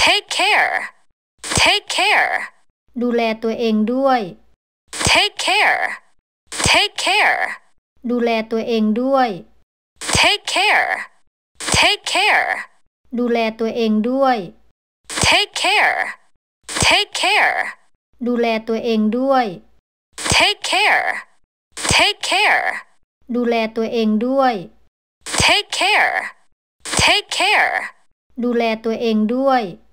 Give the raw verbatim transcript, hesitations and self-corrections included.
take care take care ดูแลตัวเองด้วย take care take care ดูแลตัวเองด้วย take care take care ดูแลตัวเองด้วย take care take care ดูแลตัวเองด้วย take care take care ดูแลตัวเองด้วย take care take care ดูแลตัวเองด้วย